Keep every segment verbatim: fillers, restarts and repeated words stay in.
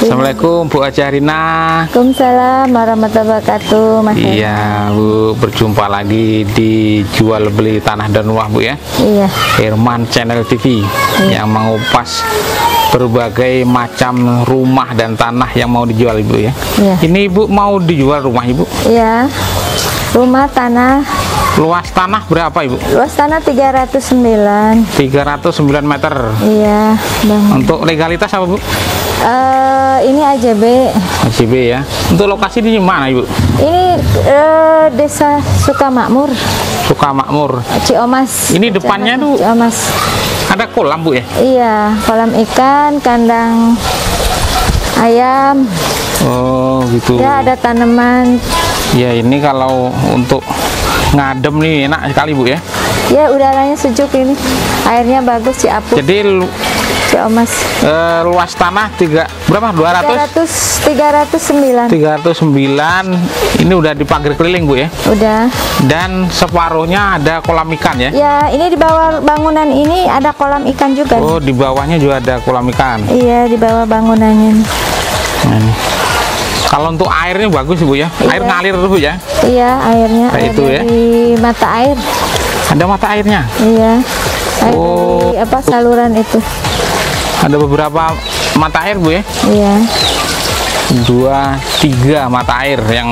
Assalamualaikum Bu Haji Harina. Waalaikumsalam warahmatullahi wabarakatuh, Mas. Iya Bu, berjumpa lagi di jual beli tanah dan rumah Bu ya. Iya. Herman Channel T V iya. Yang mengupas berbagai macam rumah dan tanah yang mau dijual Ibu ya. Iya. Ini Ibu mau dijual rumah Ibu? Iya. Rumah tanah. Luas tanah berapa Ibu? Luas tanah tiga ratus sembilan. tiga ratus sembilan meter. Iya, Bang. Untuk legalitas apa Bu? Uh, ini A J B. A J B ya. Untuk lokasi di mana Ibu? Ini uh, Desa Sukamakmur. Sukamakmur. Ciomas. Ini depannya tuh Ciomas. Ada kolam Bu ya? Iya, kolam ikan, kandang ayam. Oh gitu. Ya, ada tanaman. Ya ini kalau untuk ngadem nih enak sekali Bu ya. Ya udaranya sejuk ini, airnya bagus Ciapus. Jadi lu, Ciomas. eh, luas tanah tiga berapa? dua ratus? tiga ratus sembilan. tiga ratus sembilan. Ini udah dipagar keliling Bu ya. Udah. Dan separuhnya ada kolam ikan ya. Ya ini di bawah bangunan ini ada kolam ikan juga. Oh di bawahnya juga ada kolam ikan. Iya di bawah bangunannya. Nah, ini. Kalau untuk airnya bagus Bu ya. Iya. Air ngalir Bu ya. Iya airnya. Kayak Air itu ya. Di mata air. Ada mata airnya. Iya. Air Oh. dari apa saluran itu. Ada beberapa mata air Bu ya. Iya. Dua, tiga mata air yang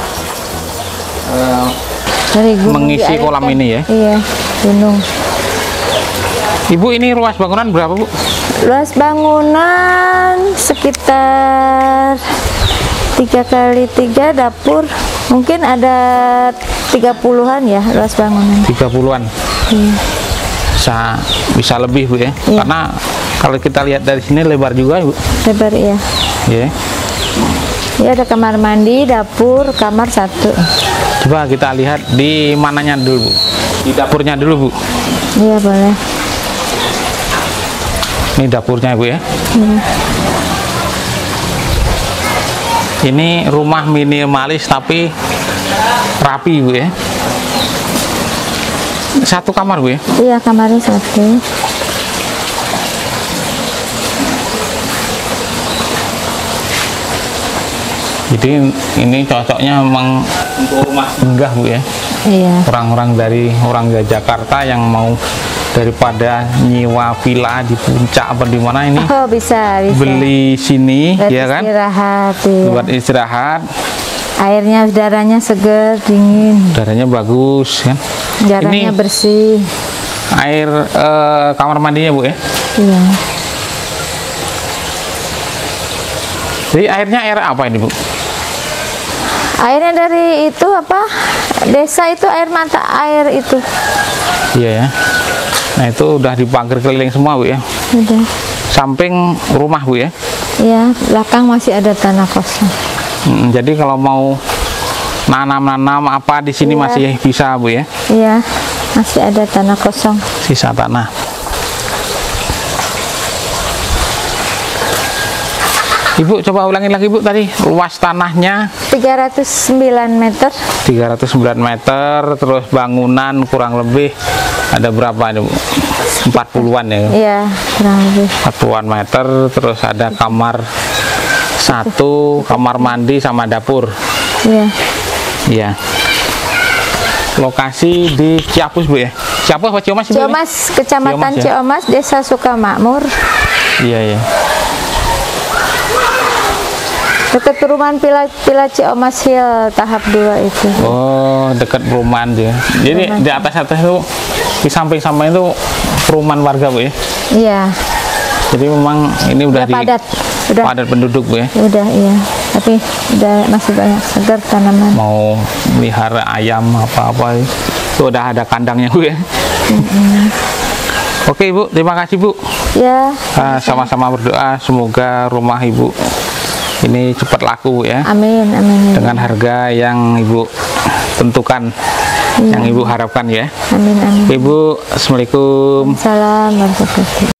uh, Dari gunung mengisi diairkan. kolam ini ya. Iya gunung. Ibu ini luas bangunan berapa Bu? Luas bangunan sekitar tiga kali tiga dapur. Mungkin ada tiga puluhan ya luas bangunan. tiga puluhan. Iya. Bisa bisa lebih Bu ya. Iya. Karena kalau kita lihat dari sini lebar juga Bu. Lebar ya. Ya. Ya ada kamar mandi, dapur, kamar satu. Coba kita lihat di mananya dulu Bu. Di dapurnya dulu Bu. Iya boleh. Ini dapurnya Bu ya. Iya. Ini rumah minimalis tapi rapi Bu ya. Satu kamar Bu ya. Iya kamarnya satu. Jadi ini cocoknya memang untuk rumah singgah Bu ya. Iya. Orang-orang dari orang dari Jakarta yang mau daripada nyewa villa di puncak apa di mana ini Oh bisa bisa. beli sini Buat ya kan istirahat. Iya. buat istirahat, Airnya udaranya seger dingin. udaranya bagus kan. Udaranya Ini bersih. air eh, kamar mandinya Bu ya. Iya. Jadi airnya air apa ini Bu? Airnya dari itu apa? Desa itu air mata air itu. Iya ya. Nah itu udah dipagar keliling semua Bu ya. Udah. Samping rumah Bu ya. Iya, belakang masih ada tanah kosong. Hmm, jadi kalau mau nanam-nanam apa di sini Iya. masih bisa Bu ya. Iya, masih ada tanah kosong. Sisa tanah. Ibu coba ulangin lagi Bu tadi luas tanahnya tiga ratus sembilan meter. tiga ratus sembilan meter, terus bangunan kurang lebih ada berapa nih Bu? empat puluhan ya. Iya, kurang lebih. empat puluhan meter, terus ada kamar satu, kamar mandi sama dapur. Iya. Iya. Lokasi di Ciapus Bu ya. Ciapus apa Ciomas Ibu? Ciomas, Kecamatan Ciomas, ya? Ciomas, Desa Sukamakmur. Iya iya. Dekat perumahan Pila, Pila Ciomas Hill tahap dua itu. Oh, dekat perumahan dia. Jadi Perumahan. di atas-atas itu di samping-samping itu perumahan warga Bu ya. Iya. Jadi memang ini udah, Udah di padat. Udah. padat penduduk Bu ya. Udah iya. Tapi udah masih banyak segar tanaman. Mau melihara ayam apa-apa itu udah ada kandangnya Bu ya. Mm-hmm. Oke Ibu, terima kasih Bu. Ya. Ah, sama-sama berdoa semoga rumah Ibu ini cepat laku Bu ya. Amin, amin. Dengan harga yang Ibu tentukan, Iya. yang Ibu harapkan ya. Amin, amin. Ibu, Assalamualaikum. Salam warahmatullahi wabarakatuh.